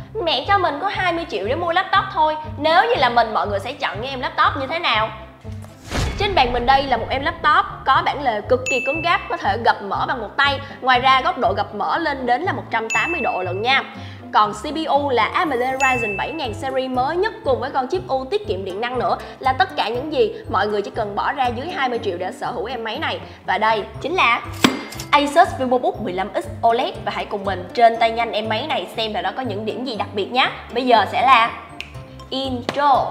Mẹ cho mình có 20 triệu để mua laptop thôi. Nếu như là mình, mọi người sẽ chọn những em laptop như thế nào? Trên bàn mình đây là một em laptop có bản lề cực kỳ cứng cáp, có thể gập mở bằng một tay. Ngoài ra góc độ gập mở lên đến là 180 độ lận nha. Còn CPU là AMD Ryzen 7000 series mới nhất cùng với con chip U tiết kiệm điện năng nữa, là tất cả những gì mọi người chỉ cần bỏ ra dưới 20 triệu để sở hữu em máy này. Và đây chính là Asus VivoBook 15X OLED. Và hãy cùng mình trên tay nhanh em máy này xem là nó có những điểm gì đặc biệt nhé. Bây giờ sẽ là intro.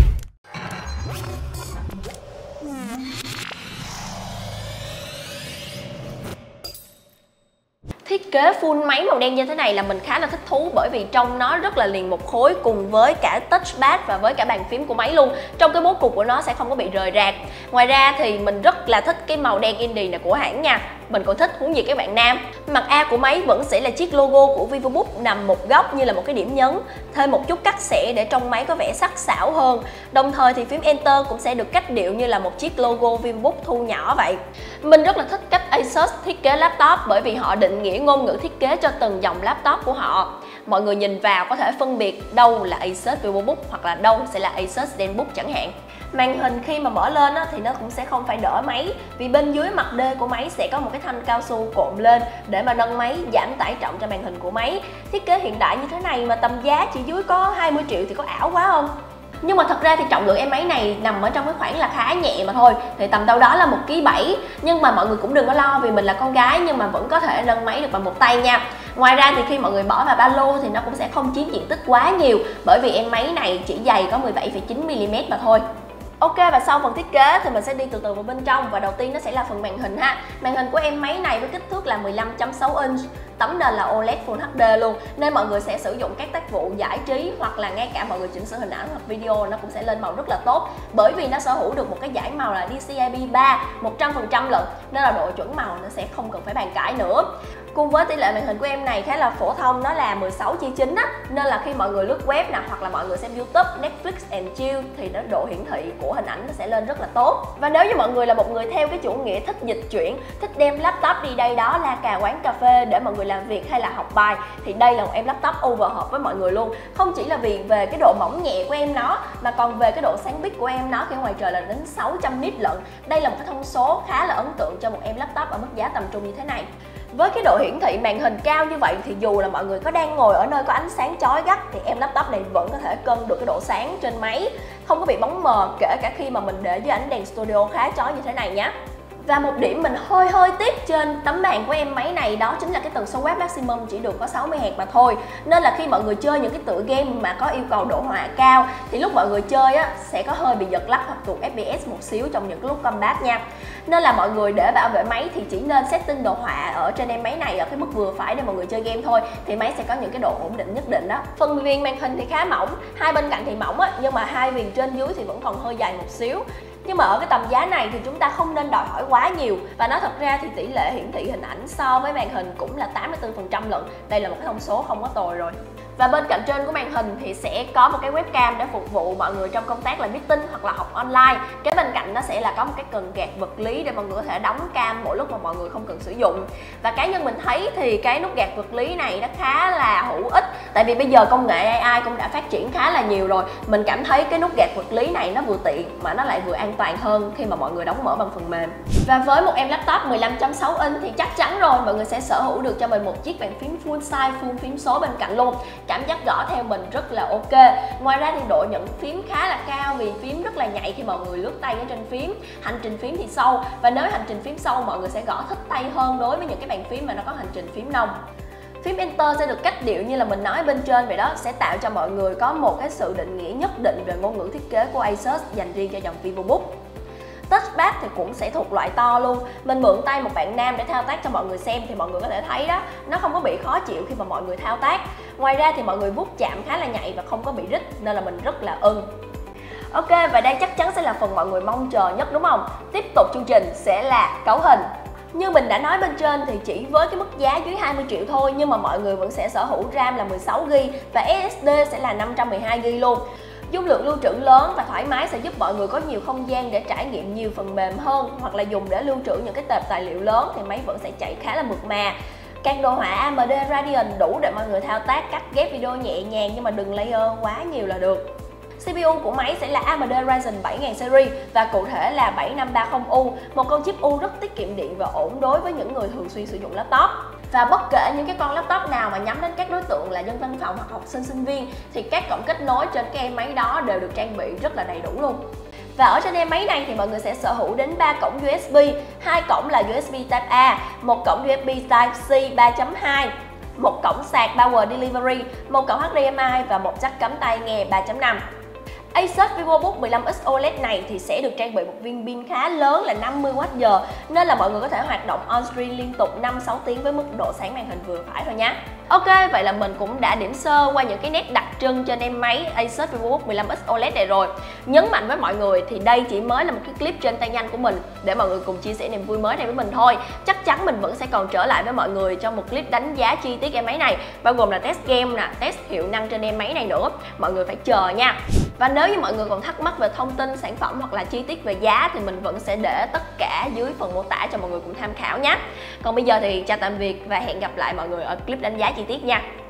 Thiết kế full máy màu đen như thế này là mình khá là thích thú, bởi vì trong nó rất là liền một khối cùng với cả touchpad và với cả bàn phím của máy luôn. Trong cái bố cục của nó sẽ không có bị rời rạc. Ngoài ra thì mình rất là thích cái màu đen indie này của hãng nha. Mình còn thích huống gì các bạn nam. Mặt A của máy vẫn sẽ là chiếc logo của VivoBook nằm một góc như là một cái điểm nhấn, thêm một chút cắt xẻ để trong máy có vẻ sắc sảo hơn. Đồng thời thì phím Enter cũng sẽ được cách điệu như là một chiếc logo VivoBook thu nhỏ vậy. Mình rất là thích cách Asus thiết kế laptop, bởi vì họ định nghĩa ngôn ngữ thiết kế cho từng dòng laptop của họ. Mọi người nhìn vào có thể phân biệt đâu là Asus VivoBook hoặc là đâu sẽ là Asus ZenBook chẳng hạn. Màn hình khi mà mở lên thì nó cũng sẽ không phải đỡ máy, vì bên dưới mặt D của máy sẽ có một cái thanh cao su cộm lên để mà nâng máy, giảm tải trọng cho màn hình của máy. Thiết kế hiện đại như thế này mà tầm giá chỉ dưới có 20 triệu thì có ảo quá không? Nhưng mà thật ra thì trọng lượng em máy này nằm ở trong cái khoảng là khá nhẹ mà thôi, thì tầm đâu đó là 1,7 kg. Nhưng mà mọi người cũng đừng có lo, vì mình là con gái nhưng mà vẫn có thể nâng máy được bằng một tay nha. Ngoài ra thì khi mọi người bỏ vào ba lô thì nó cũng sẽ không chiếm diện tích quá nhiều, bởi vì em máy này chỉ dày có 17,9mm mà thôi. Ok, và sau phần thiết kế thì mình sẽ đi từ từ vào bên trong, và đầu tiên nó sẽ là phần màn hình ha. Màn hình của em máy này với kích thước là 15.6 inch, tấm nền là OLED Full HD luôn, nên mọi người sẽ sử dụng các tác vụ giải trí hoặc là ngay cả mọi người chỉnh sửa hình ảnh hoặc video nó cũng sẽ lên màu rất là tốt, bởi vì nó sở hữu được một cái dải màu là DCI B3 100% lận, nên là độ chuẩn màu nó sẽ không cần phải bàn cãi nữa. Cùng với tỷ lệ màn hình của em này khá là phổ thông, nó là 16:9 á, nên là khi mọi người lướt web nè hoặc là mọi người xem YouTube, Netflix and chill thì nó độ hiển thị của hình ảnh nó sẽ lên rất là tốt. Và nếu như mọi người là một người theo cái chủ nghĩa thích dịch chuyển, thích đem laptop đi đây đó la cà quán cà phê để mọi người làm việc hay là học bài, thì đây là một em laptop over hợp với mọi người luôn. Không chỉ là vì về cái độ mỏng nhẹ của em nó, mà còn về cái độ sáng bít của em nó khi ngoài trời là đến 600 nit lận. Đây là một cái thông số khá là ấn tượng cho một em laptop ở mức giá tầm trung như thế này. Với cái độ hiển thị màn hình cao như vậy thì dù là mọi người có đang ngồi ở nơi có ánh sáng chói gắt thì em laptop này vẫn có thể cân được cái độ sáng trên máy, không có bị bóng mờ kể cả khi mà mình để dưới ánh đèn studio khá chói như thế này nhé. Và một điểm mình hơi tiếc trên tấm bàn của em máy này đó chính là cái tần số quát maximum chỉ được có 60Hz mà thôi. Nên là khi mọi người chơi những cái tựa game mà có yêu cầu độ hòa cao thì lúc mọi người chơi sẽ có hơi bị giật lắc hoặc tụt FPS một xíu trong những lúc combat nha. Nên là mọi người để bảo vệ máy thì chỉ nên setting độ hòa ở trên em máy này ở cái mức vừa phải để mọi người chơi game thôi, thì máy sẽ có những cái độ ổn định nhất định đó. Phần viền màn hình thì khá mỏng, hai bên cạnh thì mỏng nhưng mà hai viền trên dưới thì vẫn còn hơi dài một xíu. Nhưng mà ở cái tầm giá này thì chúng ta không nên đòi hỏi quá nhiều. Và nói thật ra thì tỷ lệ hiển thị hình ảnh so với màn hình cũng là 84% lận. Đây là một cái thông số không có tồi rồi. Và bên cạnh trên của màn hình thì sẽ có một cái webcam để phục vụ mọi người trong công tác là meeting hoặc là học online. Kế bên cạnh nó sẽ là có một cái cần gạt vật lý để mọi người có thể đóng cam mỗi lúc mà mọi người không cần sử dụng. Và cá nhân mình thấy thì cái nút gạt vật lý này nó khá là hữu ích, tại vì bây giờ công nghệ AI cũng đã phát triển khá là nhiều rồi. Mình cảm thấy cái nút gạt vật lý này nó vừa tiện mà nó lại vừa an toàn hơn khi mà mọi người đóng mở bằng phần mềm. Và với một em laptop 15.6 inch thì chắc chắn rồi mọi người sẽ sở hữu được cho mình một chiếc bàn phím full size, full phím số bên cạnh luôn. Cảm giác gõ theo mình rất là ok. Ngoài ra thì độ nhận phím khá là cao vì phím rất là nhạy khi mọi người lướt tay ở trên phím. Hành trình phím thì sâu, và nếu hành trình phím sâu mọi người sẽ gõ thích tay hơn đối với những cái bàn phím mà nó có hành trình phím nông. Phím Enter sẽ được cách điệu như là mình nói bên trên vậy đó, sẽ tạo cho mọi người có một cái sự định nghĩa nhất định về ngôn ngữ thiết kế của Asus dành riêng cho dòng VivoBook. Touchpad thì cũng sẽ thuộc loại to luôn. Mình mượn tay một bạn nam để thao tác cho mọi người xem thì mọi người có thể thấy đó, nó không có bị khó chịu khi mà mọi người thao tác. Ngoài ra thì mọi người vuốt chạm khá là nhạy và không có bị rít, nên là mình rất là ưng. Ok, và đây chắc chắn sẽ là phần mọi người mong chờ nhất đúng không? Tiếp tục chương trình sẽ là cấu hình. Như mình đã nói bên trên thì chỉ với cái mức giá dưới 20 triệu thôi, nhưng mà mọi người vẫn sẽ sở hữu RAM là 16GB và SSD sẽ là 512GB luôn. Dung lượng lưu trữ lớn và thoải mái sẽ giúp mọi người có nhiều không gian để trải nghiệm nhiều phần mềm hơn, hoặc là dùng để lưu trữ những cái tệp tài liệu lớn thì máy vẫn sẽ chạy khá là mượt mà. Các đồ họa AMD Radeon đủ để mọi người thao tác cắt ghép video nhẹ nhàng nhưng mà đừng layer quá nhiều là được. CPU của máy sẽ là AMD Ryzen 7000 series và cụ thể là 7530U, một con chip U rất tiết kiệm điện và ổn đối với những người thường xuyên sử dụng laptop. Và bất kể những cái con laptop nào mà nhắm đến các đối tượng là dân văn phòng hoặc học sinh sinh viên thì các cổng kết nối trên cái em máy đó đều được trang bị rất là đầy đủ luôn. Và ở trên em máy này thì mọi người sẽ sở hữu đến 3 cổng USB, 2 cổng là USB Type-A, một cổng USB Type-C 3.2, một cổng sạc Power Delivery, một cổng HDMI và một jack cắm tai nghe 3.5. Asus VivoBook 15X OLED này thì sẽ được trang bị một viên pin khá lớn là 50Wh nên là mọi người có thể hoạt động on-screen liên tục 5-6 tiếng với mức độ sáng màn hình vừa phải thôi nhé. Ok, vậy là mình cũng đã điểm sơ qua những cái nét đặc trưng trên em máy Asus VivoBook 15X OLED này rồi. Nhấn mạnh với mọi người thì đây chỉ mới là một cái clip trên tay nhanh của mình để mọi người cùng chia sẻ niềm vui mới này với mình thôi. Chắc chắn mình vẫn sẽ còn trở lại với mọi người trong một clip đánh giá chi tiết em máy này, bao gồm là test game nè, test hiệu năng trên em máy này nữa. Mọi người phải chờ nha. Và nếu như mọi người còn thắc mắc về thông tin sản phẩm hoặc là chi tiết về giá thì mình vẫn sẽ để tất cả dưới phần mô tả cho mọi người cùng tham khảo nhé. Còn bây giờ thì chào tạm biệt và hẹn gặp lại mọi người ở clip đánh giá chi tiết nha.